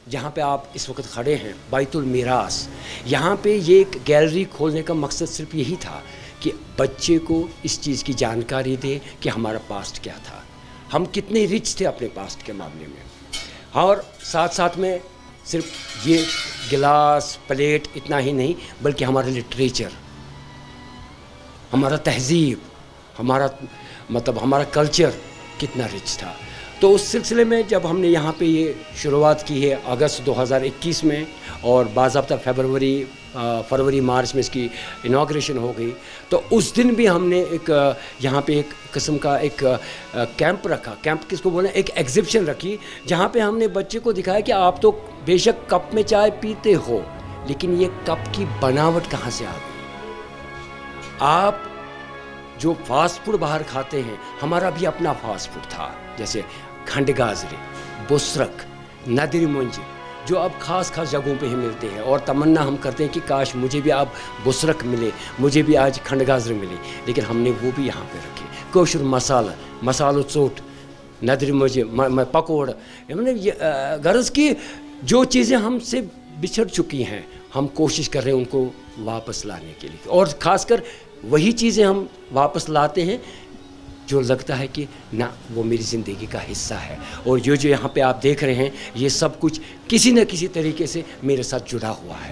جہاں پہ آپ اس وقت کھڑے ہیں بیت المیراث، یہاں پہ یہ ایک گیلری کھولنے کا مقصد صرف یہی تھا کہ بچے کو اس چیز کی جانکاری دے کہ ہمارا پاسٹ کیا تھا، ہم کتنے رچ تھے اپنے پاسٹ کے معاملے میں، اور ساتھ ساتھ میں صرف یہ گلاس پلیٹ اتنا ہی نہیں بلکہ ہمارا لٹریچر، ہمارا تہذیب، ہمارا کلچر کتنا رچ تھا۔ تو اس سلسلے میں جب ہم نے یہاں پہ یہ شروعات کی ہے اگست 2021 میں، اور باضابطہ فروری مارچ میں اس کی انوگریشن ہو گئی، تو اس دن بھی ہم نے یہاں پہ ایک قسم کا ایک کیمپ رکھا، کیمپ کس کو بولیں، ایک ایگزیبیشن رکھی، جہاں پہ ہم نے بچے کو دکھایا کہ آپ تو بے شک کپ میں چائے پیتے ہو، لیکن یہ کپ کی بناوٹ کہاں سے آ گئی؟ آپ جو فاسٹ فوڈ باہر کھاتے ہیں، ہمارا بھی اپنا فاسٹ فوڈ تھا، جیسے کھنڈ گازرے، بسرک، ندری منج، جو اب خاص جگہوں پہ ہی ملتے ہیں، اور تمنا ہم کرتے ہیں کہ کاش مجھے بھی اب بسرک ملے، مجھے بھی آج کھنڈ گازر ملے، لیکن ہم نے وہ بھی یہاں پہ رکھے، کوشر مسالو ژوٹ، ندری منج، پکوڑ، غرض کی جو چیزیں ہم سے بچھڑ چکی ہیں ہم کوشش کر رہے ہیں ان کو واپس لانے کے لیے، اور خاص کر وہی چیزیں ہم واپس لاتے ہیں جو لگتا ہے کہ نہ وہ میری زندگی کا حصہ ہے، اور جو یہاں پہ آپ دیکھ رہے ہیں یہ سب کچھ کسی نہ کسی طریقے سے میرے ساتھ جڑا ہوا ہے۔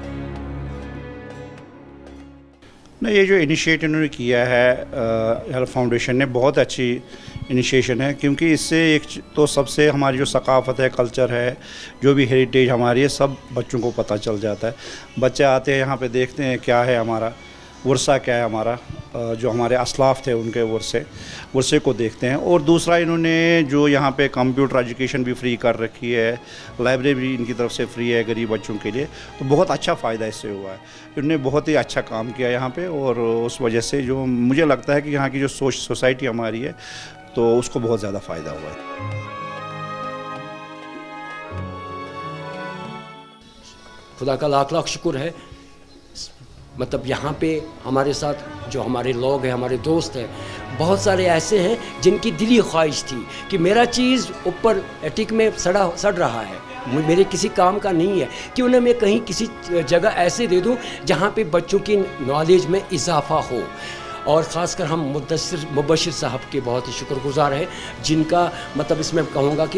یہ جو انیشیٹ انہوں نے کیا ہے ہیلپ فاؤنڈیشن نے، بہت اچھی انیشیشن ہے، کیونکہ اس سے ایک تو سب سے ہماری جو ثقافت ہے، کلچر ہے، جو بھی ہیریٹیج ہماری ہے، سب بچوں کو پتہ چل جاتا ہے۔ بچے آتے ہیں یہاں پہ دیکھتے ہیں کیا ہے ہمارا ورثہ، کیا ہے ہمارا، جو ہمارے اسلاف تھے ان کے ورثے کو دیکھتے ہیں۔ اور دوسرا انہوں نے جو یہاں پہ کمپیوٹر ایجوکیشن بھی فری کر رکھی ہے، لائبریری بھی ان کی طرف سے فری ہے غریب بچوں کے لیے، تو بہت اچھا فائدہ اس سے ہوا ہے۔ انہوں نے بہت ہی اچھا کام کیا یہاں پہ، اور اس وجہ سے جو مجھے لگتا ہے کہ یہاں کی جو سوسائٹی ہماری ہے تو اس کو بہت زیادہ فائدہ ہوا ہے۔ خدا کا لاکھ لاکھ شکر ہے، یہاں پہ ہمارے ساتھ جو ہمارے لوگ ہیں، ہمارے دوست ہیں، بہت سارے ایسے ہیں جن کی دلی خواہش تھی کہ میرا چیز اوپر ایٹک میں سڑ رہا ہے، میرے کسی کام کا نہیں ہے، کیوں نہ میں کہیں کسی جگہ ایسے دے دوں جہاں پہ بچوں کی نالج میں اضافہ ہو۔ اور خاص کر ہم مبشر صاحب کے بہت ہی شکر گزار ہیں، جن کا اس میں کہوں گا کہ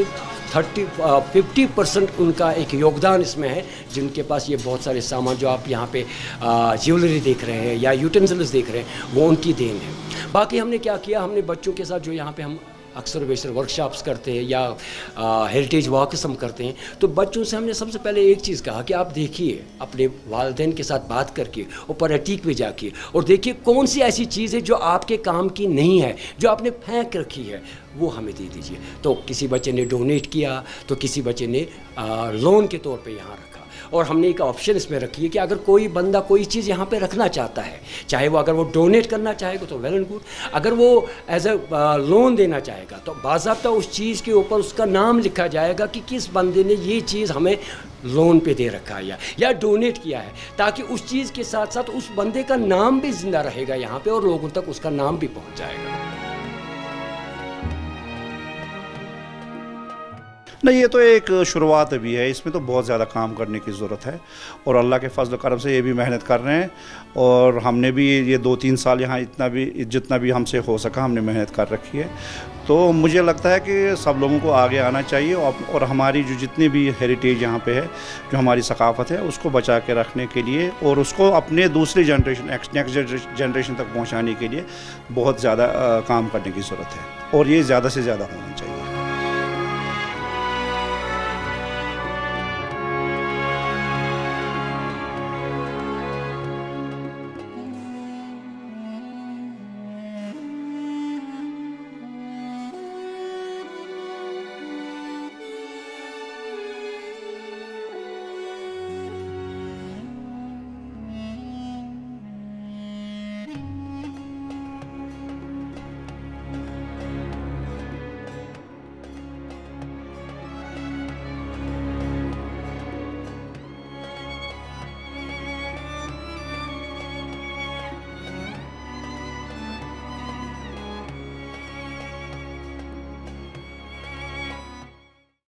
50% ان کا ایک یوگدان اس میں ہے، جن کے پاس یہ بہت سارے سامان جو آپ یہاں پہ جیولری دیکھ رہے ہیں یا یوٹینسلز دیکھ رہے ہیں، وہ ان کی دین ہے۔ باقی ہم نے کیا کیا، ہم نے بچوں کے ساتھ جو یہاں پہ ہم اکثر و بیشتر ورکشاپس کرتے ہیں یا ہیریٹیج واکس ہم کرتے ہیں، تو بچوں سے ہم نے سب سے پہلے ایک چیز کہا کہ آپ دیکھیے اپنے والدین کے ساتھ بات کر کے اوپر ایٹیک پہ جا کے، اور دیکھیے کون سی ایسی چیز ہے جو آپ کے کام کی نہیں ہے، جو آپ نے پھینک رکھی ہے، وہ ہمیں دے دیجیے۔ تو کسی بچے نے ڈونیٹ کیا، تو کسی بچے نے لون کے طور پہ یہاں رکھا، اور ہم نے ایک آپشن اس میں رکھی ہے کہ اگر کوئی بندہ کوئی چیز یہاں پہ رکھنا چاہتا ہے، چاہے وہ اگر وہ ڈونیٹ کرنا چاہے گا تو ویل اینڈ گڈ، اگر وہ ایز اے لون دینا چاہے گا تو باضابطہ اس چیز کے اوپر اس کا نام لکھا جائے گا کہ کس بندے نے یہ چیز ہمیں لون پہ دے رکھا ہے یا ڈونیٹ کیا ہے، تاکہ اس چیز کے ساتھ ساتھ اس بندے کا نام بھی زندہ رہے گا یہاں پہ، اور لوگوں تک اس کا نام بھی پہنچ جائے گا۔ نہیں، یہ تو ایک شروعات ابھی ہے، اس میں تو بہت زیادہ کام کرنے کی ضرورت ہے، اور اللہ کے فضل و کرم سے یہ بھی محنت کر رہے ہیں، اور ہم نے بھی یہ 2-3 سال یہاں جتنا بھی ہم سے ہو سکا ہم نے محنت کر رکھی ہے۔ تو مجھے لگتا ہے کہ سب لوگوں کو آگے آنا چاہیے، اور ہماری جو جتنی بھی ہیریٹیج یہاں پہ ہے، جو ہماری ثقافت ہے، اس کو بچا کے رکھنے کے لیے، اور اس کو اپنے دوسری جنریشن نیکسٹ جنریشن تک پہنچانے کے لیے بہت زیادہ کام کرنے کی ضرورت ہے، اور یہ زیادہ سے زیادہ ہونا چاہیے۔